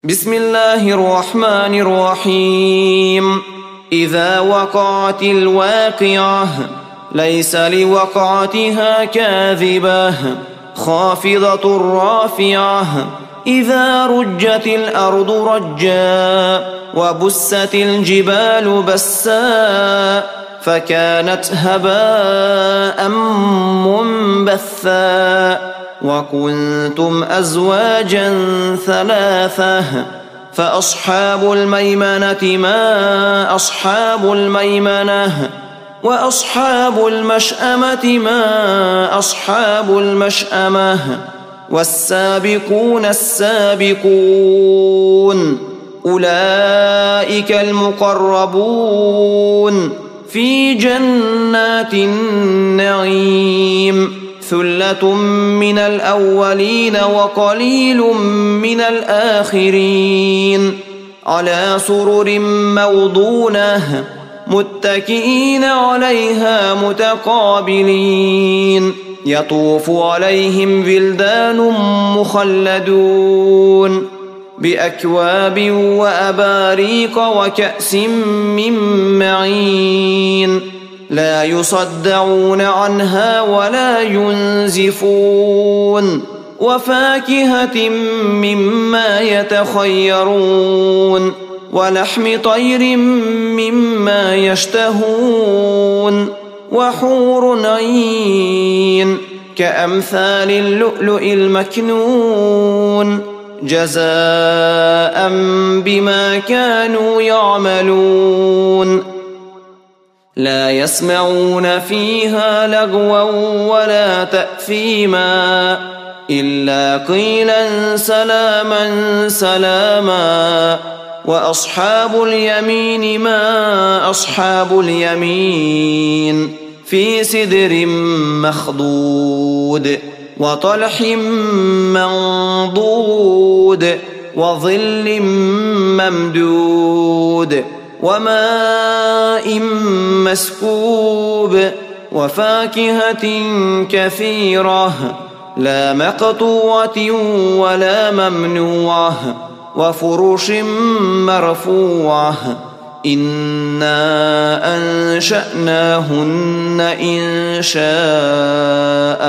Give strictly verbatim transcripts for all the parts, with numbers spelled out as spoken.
بسم الله الرحمن الرحيم. إذا وقعت الواقعة ليس لوقعتها كاذبة خافضة رافعة إذا رجت الأرض رجا وبست الجبال بسا فكانت هباء منبثا وكنتم أزواجا ثلاثة فأصحاب الميمنة ما أصحاب الميمنة وأصحاب المشأمة ما أصحاب المشأمة والسابقون السابقون أولئك المقربون في جنات النعيم ثلة من الأولين وقليل من الآخرين على سرر موضونة متكئين عليها متقابلين يطوف عليهم ولدان مخلدون بأكواب وأباريق وكأس من معين لا يصدعون عنها ولا ينزفون وفاكهة مما يتخيرون ولحم طير مما يشتهون وحور عين كأمثال اللؤلؤ المكنون جزاء بما كانوا يعملون لا يسمعون فيها لغوا ولا تأثيما إلا قيلا سلاما سلاما وأصحاب اليمين ما أصحاب اليمين في سدر مخضود وطلح منضود وظل ممدود وماء مسكوب وفاكهة كثيرة لا مقطوعة ولا ممنوعة وفرش مرفوعة إنا أنشأناهن إن شاء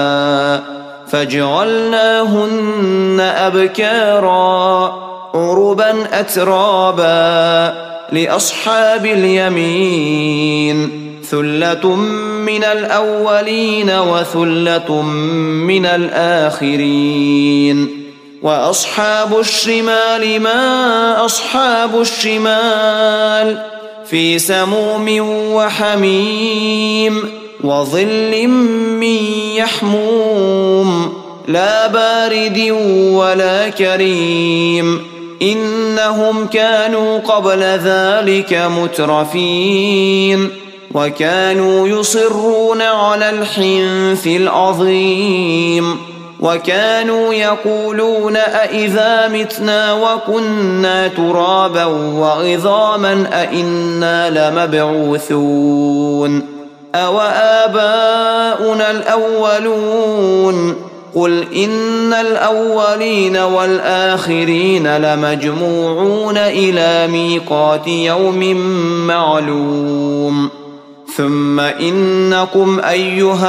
فجعلناهن أبكارا عربا أترابا لأصحاب اليمين ثلة من الأولين وثلة من الآخرين وأصحاب الشمال ما أصحاب الشمال في سموم وحميم وظل من يحموم لا بارد ولا كريم إنهم كانوا قبل ذلك مترفين وكانوا يصرون على الحنث العظيم وكانوا يقولون أئذا متنا وكنا ترابا وعظاما أئنا لمبعوثون أو آباؤنا الأولون قل إن الأولين والآخرين لمجموعون إلى ميقات يوم معلوم ثم إنكم أيها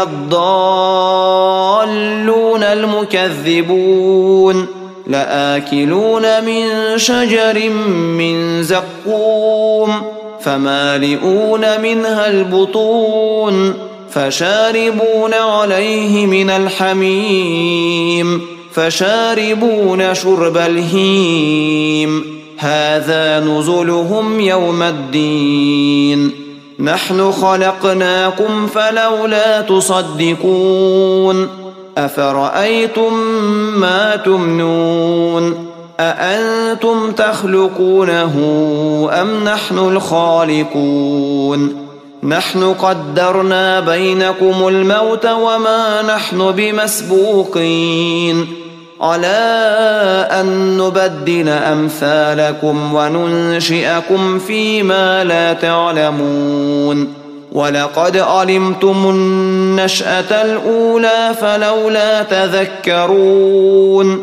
الضالون المكذبون لآكلون من شجر من زقوم فمالئون منها البطون فشاربون عليه من الحميم فشاربون شرب الهيم هذا نزلهم يوم الدين نحن خلقناكم فلولا تصدقون أفرأيتم ما تمنون أأنتم تخلقونه أم نحن الخالقون نحن قدرنا بينكم الموت وما نحن بمسبوقين على أن نبدل أمثالكم وننشئكم فيما لا تعلمون ولقد علمتم النشأة الأولى فلولا تذكرون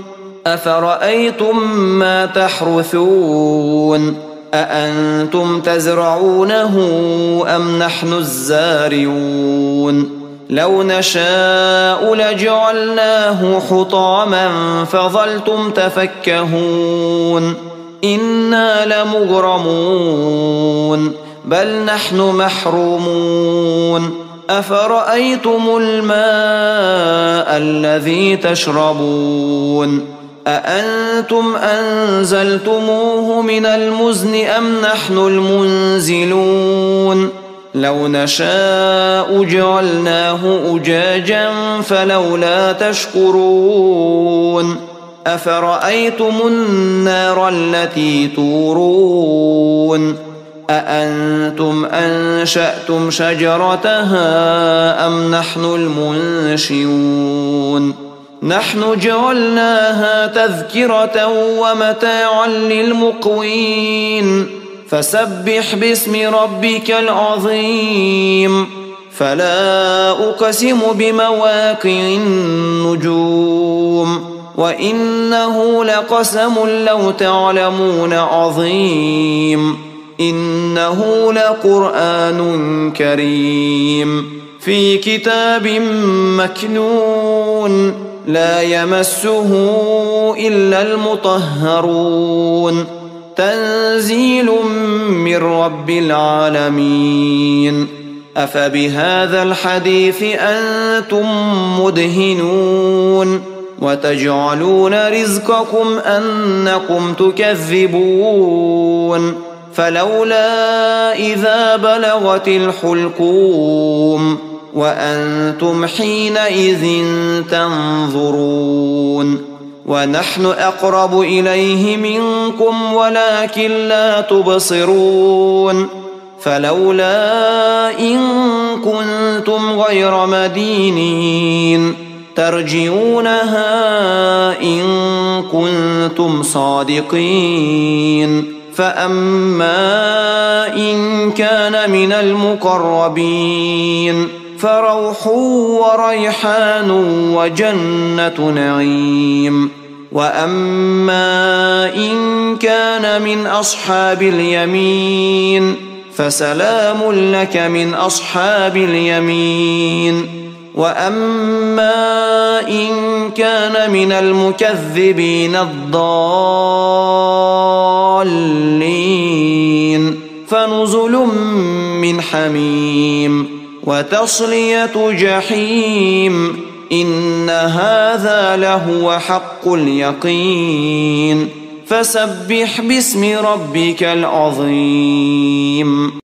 أفرأيتم ما تحرثون أأنتم تزرعونه أم نحن الزارعون لو نشاء لجعلناه حطاما فظلتم تفكهون إنا لمغرمون بل نحن محرومون أفرأيتم الماء الذي تشربون أأنتم أنزلتموه من المزن أم نحن المنزلون لو نشاء جعلناه أجاجا فلولا تشكرون أفرأيتم النار التي تورون أأنتم أنشأتم شجرتها أم نحن المنشئون نحن جعلناها تذكرة ومتاعا للمقوين فسبح باسم ربك العظيم فلا أقسم بمواقع النجوم وإنه لقسم لو تعلمون عظيم إنه لقرآن كريم في كتاب مكنون لا يمسه إلا المطهرون تنزيل من رب العالمين أفبهذا الحديث أنتم مدهنون وتجعلون رزقكم أنكم تكذبون فلولا إذا بلغت الحلقوم وأنتم حينئذ تنظرون ونحن أقرب إليه منكم ولكن لا تبصرون فلولا إن كنتم غير مدينين ترجعونها إن كنتم صادقين فأما إن كان من المقربين فروح وريحان وجنة نعيم وأما إن كان من أصحاب اليمين فسلام لك من أصحاب اليمين وأما إن كان من المكذبين الضالين فنزل من حميم وتصلية جحيم إن هذا لهو حق اليقين فسبح باسم ربك العظيم.